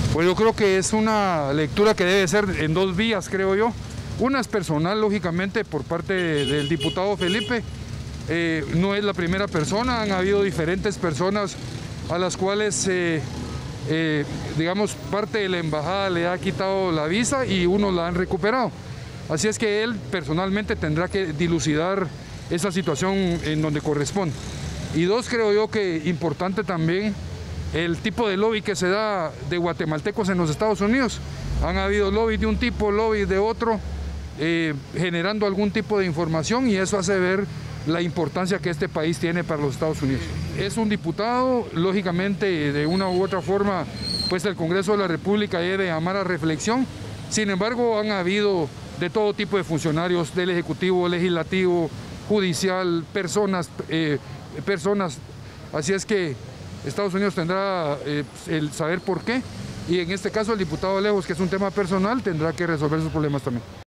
Pues yo creo que es una lectura que debe ser en dos vías, creo yo. Una es personal, lógicamente, por parte del diputado Felipe. No es la primera persona, han habido diferentes personas a las cuales, digamos, parte de la embajada le ha quitado la visa y unos la han recuperado. Así es que él personalmente tendrá que dilucidar esa situación en donde corresponde. Y dos, creo yo que importante también el tipo de lobby que se da de guatemaltecos en los Estados Unidos. Han habido lobby de un tipo, lobby de otro, generando algún tipo de información, y eso hace ver la importancia que este país tiene para los Estados Unidos. Es un diputado, lógicamente, de una u otra forma, pues el Congreso de la República debe llamar a reflexión. Sin embargo, han habido de todo tipo de funcionarios del Ejecutivo, Legislativo, Judicial, personas. Así es que Estados Unidos tendrá el saber por qué, y en este caso el diputado Lejos, que es un tema personal, tendrá que resolver sus problemas también.